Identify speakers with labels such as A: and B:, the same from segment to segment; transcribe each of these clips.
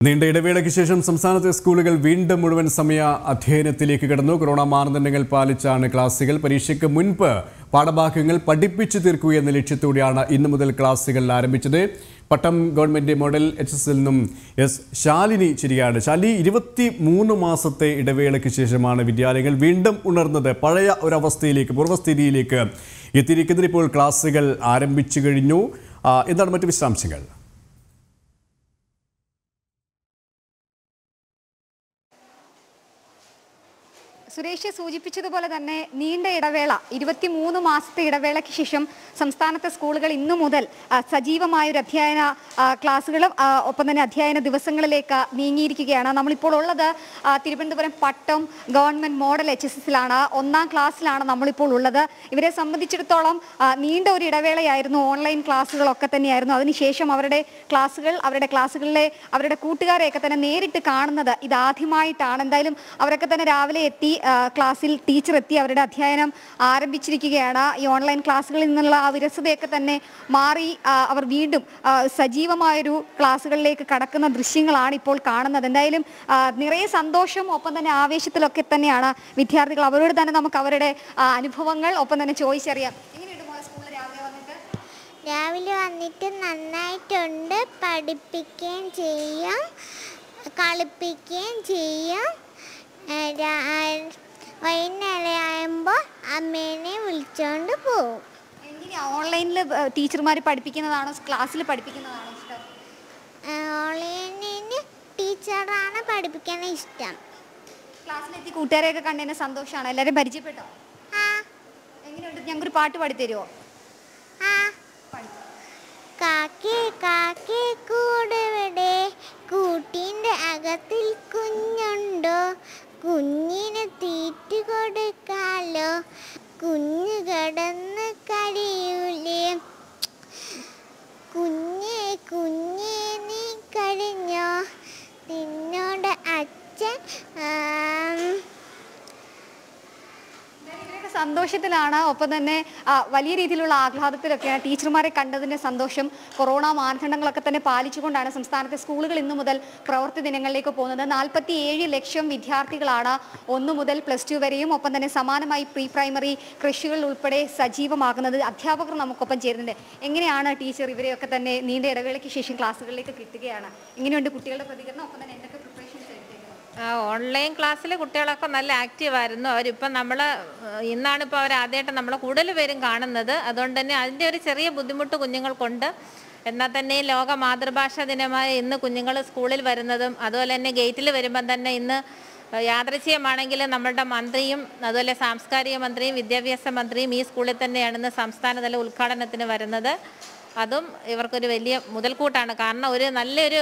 A: നീണ്ട ഇടവേളയ്ക്ക് ശേഷം സംസ്ഥാനത്തെ സ്കൂളുകൾ വീണ്ടും മുഴുവൻ സമയ അധ്യയനത്തിലേക്ക് കടന്നു. കൊറോണ മാനദണ്ഡങ്ങൾ പാലിച്ചാണ് ക്ലാസുകൾ. പരീക്ഷയ്ക്ക് മുൻപ് പാഠഭാഗങ്ങൾ പഠിപ്പിച്ചു തീർക്കുക എന്ന ലക്ഷ്യത്തോടെയാണ് ഇന്നു മുതൽ ക്ലാസുകൾ ആരംഭിച്ചത്. പട്ടം ഗവൺമെന്റ് മോഡൽ HSൽ നിന്നും എസ് ശാലിനി ചിരിയാണ്. ശാലി, 23 മാസത്തെ ഇടവേളയ്ക്ക് ശേഷമാണ് വിദ്യാലയങ്ങൾ വീണ്ടും ഉണർന്നത്. പഴയ ഒരവസ്ഥയിലേക്ക്, പൂർവ്വസ്ഥിതിയിലേക്ക് എത്തിയിരിക്കുന്നത്. ഇപ്പോൾ ക്ലാസുകൾ ആരംഭിച്ചു കഴിഞ്ഞു. എന്താണ് മറ്റു വിശദാംശങ്ങൾ?
B: സുരേഷ് സൂചിപ്പിച്ചതുപോലെ തന്നെ നീണ്ട ഇടവേള, 23 മാസത്തെ ഇടവേളയ്ക്ക് ശേഷം സംസ്ഥാനത്തെ സ്കൂളുകൾ ഇന്നു മുതൽ സജീവമായൊരു അധ്യയന ക്ലാസ്സുകളും ഒപ്പം തന്നെ അധ്യയന ദിവസങ്ങളിലേക്ക് നീങ്ങിയിരിക്കുകയാണ്. നമ്മളിപ്പോൾ ഉള്ളത് തിരുവനന്തപുരം പട്ടം ഗവൺമെന്റ് മോഡൽ HSലാണ്. 1ാം ക്ലാസ്സിലാണ് നമ്മളിപ്പോൾ ഉള്ളത്. ഇവരെ സംബന്ധിച്ചിടത്തോളം നീണ്ട ഒരു ഇടവേളയായിരുന്നു. ഓൺലൈൻ ക്ലാസ്സുകളൊക്കെ തന്നെയായിരുന്നു. അതിനുശേഷം അവരുടെ ക്ലാസ്സുകളിലെ അവരുടെ കൂട്ടുകാരെയൊക്കെ തന്നെ നേരിട്ട് കാണുന്നത് ഇതാദ്യമായിട്ടാണ്. എന്തായാലും അവരൊക്കെ തന്നെ രാവിലെ എത്തി ക്ലാസ്സിൽ ടീച്ചർ എത്തി അവരുടെ അധ്യയനം ആരംഭിച്ചിരിക്കുകയാണ്. ഈ ഓൺലൈൻ ക്ലാസ്സുകളിൽ നിന്നുള്ള ആ വിരസതയൊക്കെ തന്നെ മാറി അവർ വീണ്ടും സജീവമായൊരു ക്ലാസ്സുകളിലേക്ക് കടക്കുന്ന ദൃശ്യങ്ങളാണ് ഇപ്പോൾ കാണുന്നത്. എന്തായാലും നിറയെ സന്തോഷം ഒപ്പം തന്നെ ആവേശത്തിലൊക്കെ തന്നെയാണ് വിദ്യാർത്ഥികൾ. അവരോട് തന്നെ നമുക്ക് അവരുടെ അനുഭവങ്ങൾ ഒപ്പം തന്നെ ചോദിച്ചറിയാം. എങ്ങനെയുണ്ട് മോളെ സ്കൂളിൽ
C: രാവിലെ വന്നിട്ട് നന്നായിട്ടുണ്ട്. പഠിപ്പിക്കുകയും ചെയ്യാം, കളിപ്പിക്കുകയും ചെയ്യാം. വൈകുന്നേരമാകുമ്പോൾ അമ്മേനെ വിളിച്ചോണ്ട് പോവും.
B: എങ്ങനെയാ ഓൺലൈനിൽ ടീച്ചർമാർ പഠിപ്പിക്കുന്നതാണോ ക്ലാസ്സിൽ പഠിപ്പിക്കുന്നതാണോ ഇഷ്ടം?
C: ഓൺലൈനിൽ ടീച്ചറാണ് പഠിപ്പിക്കാൻ ഇഷ്ടം.
B: ക്ലാസ്സിലെത്തി കൂട്ടുകാരെയൊക്കെ കണ്ടതിന് സന്തോഷമാണ്. എല്ലാവരും പരിചയപ്പെട്ടോ? എങ്ങനെയുണ്ട്? ഞങ്ങൾക്കൊരു പാട്ട് പാടിത്തരുമോ?
C: കാക്കേ കാക്കേ കൂടെവിടെ, കൂട്ടിൻ്റെ അകത്തിൽ കുഞ്ഞുണ്ടോ, കുഞ്ഞിന് തീറ്റ കൊടുക്കാലോ, കുഞ്ഞ് കിടന്ന് കരയൂലേ, കുഞ്ഞേ കുഞ്ഞേ നീ കഴിഞ്ഞോ, നിന്നോട് അച്ഛൻ.
B: സന്തോഷത്തിലാണ്, ഒപ്പം തന്നെ വലിയ രീതിയിലുള്ള ആഹ്ലാദത്തിലൊക്കെയാണ്. ടീച്ചർമാരെ കണ്ടതിൻ്റെ സന്തോഷം. കൊറോണ മാനദണ്ഡങ്ങളൊക്കെ തന്നെ പാലിച്ചുകൊണ്ടാണ് സംസ്ഥാനത്തെ സ്കൂളുകൾ ഇന്നു മുതൽ പ്രവൃത്തി ദിനങ്ങളിലേക്ക് പോകുന്നത്. 47 ലക്ഷം വിദ്യാർത്ഥികളാണ് 1 മുതൽ +2 വരെയും ഒപ്പം തന്നെ സമാനമായി പ്രീ പ്രൈമറി കൃഷികൾ ഉൾപ്പെടെ സജീവമാകുന്നത്. അധ്യാപകർ നമുക്കൊപ്പം ചേരുന്നുണ്ട്. എങ്ങനെയാണ് ടീച്ചർ ഇവരെയൊക്കെ തന്നെ നീണ്ട ഇടവേളയ്ക്ക് ശേഷം ക്ലാസ്സുകളിലേക്ക് കിട്ടുകയാണ്? എങ്ങനെയുണ്ട് കുട്ടികളുടെ പ്രതികരണം? ഒപ്പം തന്നെ എന്തൊക്കെ പ്രിപ്പറേഷൻസ്?
D: ഓൺലൈൻ ക്ലാസ്സിൽ കുട്ടികളൊക്കെ നല്ല ആക്റ്റീവായിരുന്നു. അവരിപ്പം ഇന്നാണിപ്പോൾ അവർ ആദ്യമായിട്ട് നമ്മളെ കൂടുതൽ പേരും കാണുന്നത്. അതുകൊണ്ട് തന്നെ അതിൻ്റെ ഒരു ചെറിയ ബുദ്ധിമുട്ട് കുഞ്ഞുങ്ങൾക്കുണ്ട്. എന്നാൽ തന്നെ ലോക മാതൃഭാഷാ ദിനമായ ഇന്ന് കുഞ്ഞുങ്ങൾ സ്കൂളിൽ വരുന്നതും അതുപോലെ തന്നെ ഗേറ്റിൽ വരുമ്പം തന്നെ ഇന്ന് യാദൃച്ഛികമാണെങ്കിൽ നമ്മളുടെ മന്ത്രിയും അതുപോലെ സാംസ്കാരിക മന്ത്രിയും വിദ്യാഭ്യാസ മന്ത്രിയും ഈ സ്കൂളിൽ തന്നെയാണ് ഇന്ന് സംസ്ഥാനതല ഉദ്ഘാടനത്തിന് വരുന്നത്. അതും ഇവർക്കൊരു വലിയ മുതൽക്കൂട്ടാണ്. കാരണം ഒരു നല്ലൊരു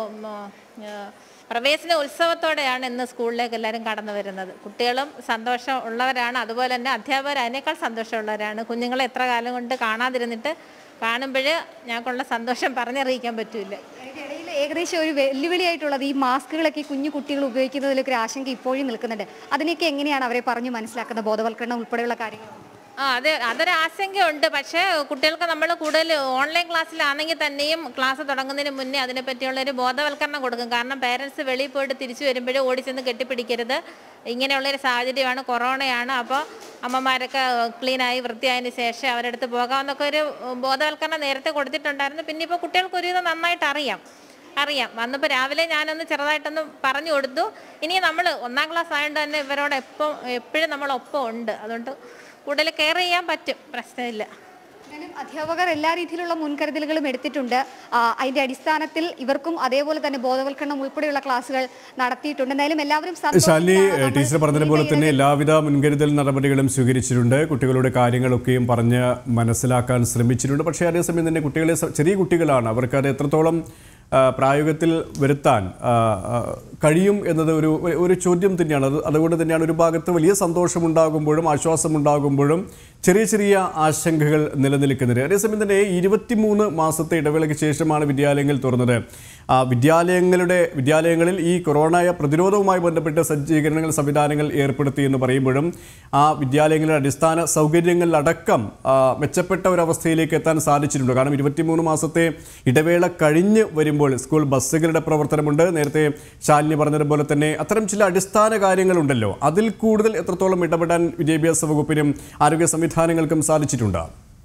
D: പ്രവേശന ഉത്സവത്തോടെയാണ് ഇന്ന് സ്കൂളിലേക്ക് എല്ലാവരും കടന്നു വരുന്നത്. കുട്ടികളും സന്തോഷം ഉള്ളവരാണ്, അതുപോലെ തന്നെ അധ്യാപകർ അതിനേക്കാൾ സന്തോഷമുള്ളവരാണ്. കുഞ്ഞുങ്ങളെ എത്ര കാലം കൊണ്ട് കാണാതിരുന്നിട്ട് കാണുമ്പോൾ ഞങ്ങൾക്കുള്ള സന്തോഷം പറഞ്ഞറിയിക്കാൻ പറ്റില്ല.
B: ഇടയിൽ ഏകദേശം ഒരു വെല്ലുവിളിയായിട്ടുള്ളത് ഈ മാസ്കുകളൊക്കെ കുഞ്ഞു കുട്ടികൾ ഉപയോഗിക്കുന്നതിലൊക്കെ ഒരു ആശങ്ക ഇപ്പോഴും നിൽക്കുന്നുണ്ട്. അതിനൊക്കെ എങ്ങനെയാണ് അവരെ പറഞ്ഞു മനസ്സിലാക്കുന്നത്? ബോധവൽക്കരണം ഉൾപ്പെടെയുള്ള കാര്യങ്ങൾ.
D: അതൊരു ആശങ്കയുണ്ട്. പക്ഷേ കുട്ടികൾക്ക് നമ്മൾ കൂടുതൽ ഓൺലൈൻ ക്ലാസ്സിലാണെങ്കിൽ തന്നെയും ക്ലാസ് തുടങ്ങുന്നതിന് മുന്നേ അതിനെപ്പറ്റിയുള്ളൊരു ബോധവൽക്കരണം കൊടുക്കും. കാരണം പേരൻസ് വെളിയിൽ പോയിട്ട് തിരിച്ചു വരുമ്പോഴും ഓടിച്ചെന്ന് കെട്ടിപ്പിടിക്കരുത്. ഇങ്ങനെയുള്ളൊരു സാഹചര്യമാണ്, കൊറോണയാണ്. അപ്പോൾ അമ്മമാരൊക്കെ ക്ലീനായി വൃത്തിയായതിന് ശേഷം അവരുടെ അടുത്ത് പോകാമെന്നൊക്കെ ഒരു ബോധവൽക്കരണം നേരത്തെ കൊടുത്തിട്ടുണ്ടായിരുന്നു. പിന്നെ ഇപ്പോൾ കുട്ടികൾക്കൊരു നന്നായിട്ട് അറിയാം. വന്നപ്പോൾ രാവിലെ ഞാനൊന്ന് ചെറുതായിട്ടൊന്ന് പറഞ്ഞു കൊടുത്തു. ഇനി നമ്മൾ 1ാം ക്ലാസ് ആയതുകൊണ്ട് തന്നെ ഇവരോട് എപ്പോഴും നമ്മളൊപ്പം ഉണ്ട്. അതുകൊണ്ട് കൂടുതൽ കെയർ ചെയ്യാൻ പറ്റും, പ്രശ്നമില്ല.
B: അധ്യാപകർ എല്ലാ രീതിയിലുള്ള മുൻകരുതലുകളും എടുത്തിട്ടുണ്ട്. അതിന്റെ അടിസ്ഥാനത്തിൽ ഇവർക്കും അതേപോലെ തന്നെ ബോധവൽക്കരണം ഉൾപ്പെടെയുള്ള ക്ലാസുകൾ നടത്തിയിട്ടുണ്ട്. എന്തായാലും എല്ലാവരും
A: ശാലിനി ടീച്ചർ പറഞ്ഞതുപോലെ തന്നെ എല്ലാവിധ മുൻകരുതൽ നടപടികളും സ്വീകരിച്ചിട്ടുണ്ട്. കുട്ടികളുടെ കാര്യങ്ങളൊക്കെയും പറഞ്ഞ് മനസ്സിലാക്കാൻ ശ്രമിച്ചിട്ടുണ്ട്. പക്ഷേ അതേസമയം തന്നെ ചെറിയ കുട്ടികളാണ്, അവർക്ക് അത് എത്രത്തോളം പ്രായോഗത്തിൽ വരുത്താൻ കഴിയും എന്നത് ഒരു ചോദ്യം തന്നെയാണ്. അതുകൊണ്ട് തന്നെയാണ് ഒരു ഭാഗത്ത് വലിയ സന്തോഷമുണ്ടാകുമ്പോഴും ആശ്വാസമുണ്ടാകുമ്പോഴും ചെറിയ ചെറിയ ആശങ്കകൾ നിലനിൽക്കുന്നുണ്ട്. അതേസമയം തന്നെ 23 മാസത്തെ ഇടവേളയ്ക്ക് ശേഷമാണ് വിദ്യാലയങ്ങൾ തുറന്നത്. വിദ്യാലയങ്ങളിൽ ഈ കൊറോണ പ്രതിരോധവുമായി ബന്ധപ്പെട്ട സജ്ജീകരണങ്ങൾ സംവിധാനങ്ങൾ ഏർപ്പെടുത്തി എന്ന് പറയുമ്പോഴും ആ വിദ്യാലയങ്ങളുടെ അടിസ്ഥാന സൗകര്യങ്ങളിലടക്കം മെച്ചപ്പെട്ട ഒരവസ്ഥയിലേക്ക് എത്താൻ സാധിച്ചിട്ടുണ്ട്. കാരണം 23 മാസത്തെ ഇടവേള കഴിഞ്ഞ് വരുമ്പോൾ സ്കൂൾ ബസ്സുകളുടെ പ്രവർത്തനമുണ്ട്. നേരത്തെ ശാലിനി പറഞ്ഞതുപോലെ തന്നെ അത്തരം ചില അടിസ്ഥാന കാര്യങ്ങളുണ്ടല്ലോ, അതിൽ കൂടുതൽ എത്രത്തോളം ഇടപെടാൻ വിദ്യാഭ്യാസ വകുപ്പിനും ആരോഗ്യ സംവിധാനങ്ങൾക്കും സാധിച്ചിട്ടുണ്ട്?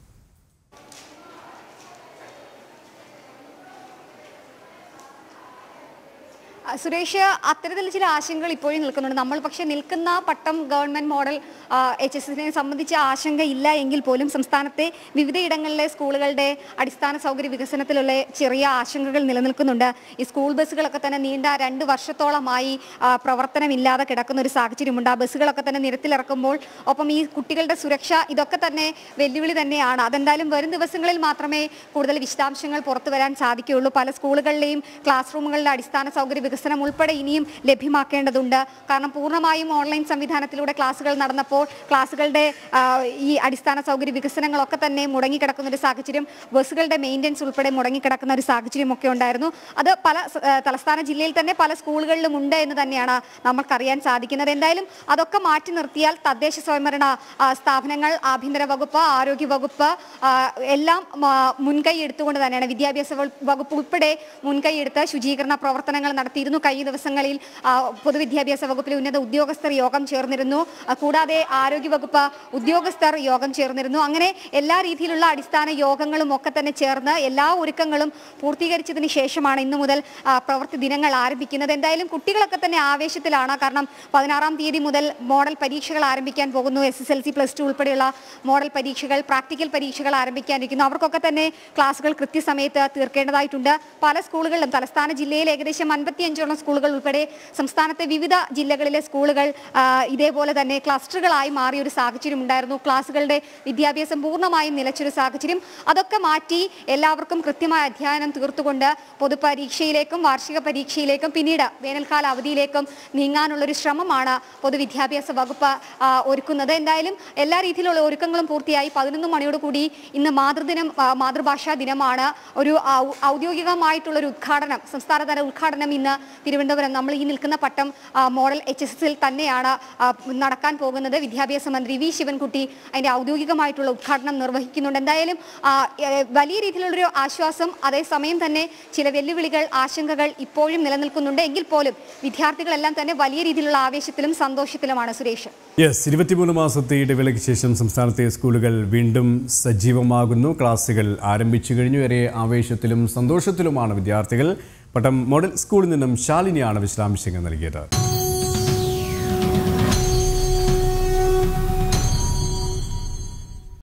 B: സുരേഷ്, അത്തരത്തിൽ ചില ആശങ്കകൾ ഇപ്പോഴും നിൽക്കുന്നുണ്ട്. നമ്മൾ പക്ഷേ നിൽക്കുന്ന പട്ടം ഗവൺമെന്റ് മോഡൽ HSSനെ സംബന്ധിച്ച ആശങ്ക ഇല്ല എങ്കിൽ പോലും സംസ്ഥാനത്തെ വിവിധയിടങ്ങളിലെ സ്കൂളുകളുടെ അടിസ്ഥാന സൗകര്യ വികസനത്തിലുള്ള ചെറിയ ആശങ്കകൾ നിലനിൽക്കുന്നുണ്ട്. ഈ സ്കൂൾ ബസ്സുകളൊക്കെ തന്നെ നീണ്ട 2 വർഷത്തോളമായി പ്രവർത്തനമില്ലാതെ കിടക്കുന്ന ഒരു സാഹചര്യമുണ്ട്. ആ ബസ്സുകളൊക്കെ തന്നെ നിരത്തിലിറക്കുമ്പോൾ ഒപ്പം ഈ കുട്ടികളുടെ സുരക്ഷ ഇതൊക്കെ തന്നെ വെല്ലുവിളി തന്നെയാണ്. അതെന്തായാലും വരും ദിവസങ്ങളിൽ മാത്രമേ കൂടുതൽ വിശദാംശങ്ങൾ പുറത്തു വരാൻ സാധിക്കുകയുള്ളൂ. പല സ്കൂളുകളിലെയും ക്ലാസ് റൂമുകളിലെ അടിസ്ഥാന സൗകര്യ വികസനം ഉൾപ്പെടെ ഇനിയും ലഭ്യമാക്കേണ്ടതുണ്ട്. കാരണം പൂർണ്ണമായും ഓൺലൈൻ സംവിധാനത്തിലൂടെ ക്ലാസുകൾ നടന്നപ്പോൾ ക്ലാസുകളുടെ ഈ അടിസ്ഥാന സൗകര്യ വികസനങ്ങളൊക്കെ തന്നെ മുടങ്ങിക്കിടക്കുന്ന ഒരു സാഹചര്യം, ബസ്സുകളുടെ മെയിൻ്റെനൻസ് ഉൾപ്പെടെ മുടങ്ങിക്കിടക്കുന്ന ഒരു സാഹചര്യമൊക്കെ ഉണ്ടായിരുന്നു. അത് പല തലസ്ഥാന ജില്ലയിൽ തന്നെ പല സ്കൂളുകളിലും ഉണ്ട് എന്ന് തന്നെയാണ് നമുക്കറിയാൻ സാധിക്കുന്നത്. എന്തായാലും അതൊക്കെ മാറ്റി നിർത്തിയാൽ തദ്ദേശ സ്വയംഭരണ സ്ഥാപനങ്ങൾ, ആഭ്യന്തര വകുപ്പ്, ആരോഗ്യ വകുപ്പ് എല്ലാം മുൻകൈ എടുത്തുകൊണ്ട് തന്നെയാണ്, വിദ്യാഭ്യാസ വകുപ്പ് ഉൾപ്പെടെ മുൻകൈ എടുത്ത് ശുചീകരണ പ്രവർത്തനങ്ങൾ നടത്തിയിരുന്നു. കഴിഞ്ഞ ദിവസങ്ങളിൽ പൊതുവിദ്യാഭ്യാസ വകുപ്പിലെ ഉന്നത ഉദ്യോഗസ്ഥർ യോഗം ചേർന്നിരുന്നു. കൂടാതെ ആരോഗ്യവകുപ്പ് ഉദ്യോഗസ്ഥർ യോഗം ചേർന്നിരുന്നു. അങ്ങനെ എല്ലാ രീതിയിലുള്ള അടിസ്ഥാന യോഗങ്ങളും ഒക്കെ തന്നെ ചേർന്ന് എല്ലാ ഒരുക്കങ്ങളും പൂർത്തീകരിച്ചതിന് ശേഷമാണ് ഇന്നു മുതൽ പ്രവൃത്തി ദിനങ്ങൾ ആരംഭിക്കുന്നത്. എന്തായാലും കുട്ടികളൊക്കെ തന്നെ ആവേശത്തിലാണ്. കാരണം 16-ാം തീയതി മുതൽ മോഡൽ പരീക്ഷകൾ ആരംഭിക്കാൻ പോകുന്നു. SSLC +2 ഉൾപ്പെടെയുള്ള മോഡൽ പരീക്ഷകൾ, പ്രാക്ടിക്കൽ പരീക്ഷകൾ ആരംഭിക്കാനിരിക്കുന്നു. അവർക്കൊക്കെ തന്നെ ക്ലാസുകൾ കൃത്യസമയത്ത് തീർക്കേണ്ടതായിട്ടുണ്ട്. പല സ്കൂളുകളിലും തലസ്ഥാന ജില്ലയിൽ ഏകദേശം 55 സ്കൂളുകൾ ഉൾപ്പെടെ സംസ്ഥാനത്തെ വിവിധ ജില്ലകളിലെ സ്കൂളുകൾ ഇതേപോലെ തന്നെ ക്ലസ്റ്ററുകളായി മാറിയ ഒരു സാഹചര്യം ഉണ്ടായിരുന്നു. ക്ലാസുകളുടെ വിദ്യാഭ്യാസം പൂർണ്ണമായും നിലച്ചൊരു സാഹചര്യം. അതൊക്കെ മാറ്റി എല്ലാവർക്കും കൃത്യമായ അധ്യയനം തീർത്തുകൊണ്ട് പൊതുപരീക്ഷയിലേക്കും വാർഷിക പരീക്ഷയിലേക്കും പിന്നീട് വേനൽക്കാല അവധിയിലേക്കും നീങ്ങാനുള്ളൊരു ശ്രമമാണ് പൊതുവിദ്യാഭ്യാസ വകുപ്പ് ഒരുക്കുന്നത്. എന്തായാലും എല്ലാ രീതിയിലുള്ള ഒരുക്കങ്ങളും പൂർത്തിയായി. 11 മണിയോടുകൂടി ഇന്ന് മാതൃഭാഷാ ദിനമാണ്. ഒരു ഔദ്യോഗികമായിട്ടുള്ളൊരു ഉദ്ഘാടനം, സംസ്ഥാനതല ഉദ്ഘാടനം ഇന്ന് തിരുവനന്തപുരം നമ്മൾ ഈ നിൽക്കുന്ന പട്ടം മോഡൽ HSSൽ തന്നെയാണ് നടക്കാൻ പോകുന്നത്. വിദ്യാഭ്യാസ മന്ത്രി V ശിവൻകുട്ടി അതിൻ്റെ ഔദ്യോഗികമായിട്ടുള്ള ഉദ്ഘാടനം നിർവഹിക്കുന്നുണ്ട്. എന്തായാലും വലിയ രീതിയിലുള്ളൊരു ആശ്വാസം, അതേസമയം തന്നെ ചില വെല്ലുവിളികൾ, ആശങ്കകൾ ഇപ്പോഴും നിലനിൽക്കുന്നുണ്ട്. എങ്കിൽ പോലും വിദ്യാർത്ഥികളെല്ലാം തന്നെ വലിയ രീതിയിലുള്ള ആവേശത്തിലും സന്തോഷത്തിലുമാണ്. സുരേഷ്,
A: 23 മാസത്തെ ഇടവേളയ്ക്ക് ശേഷം സംസ്ഥാനത്തെ സ്കൂളുകൾ വീണ്ടും സജീവമാകുന്നു. ക്ലാസുകൾ ആരംഭിച്ചു കഴിഞ്ഞു. ഏറെ ആവേശത്തിലും സന്തോഷത്തിലുമാണ് വിദ്യാർത്ഥികൾ. പട്ടം മോഡൽ സ്കൂളിൽ നിന്നും ശാലിനിയാണ് വിശദാംശങ്ങൾ നൽകിയത്.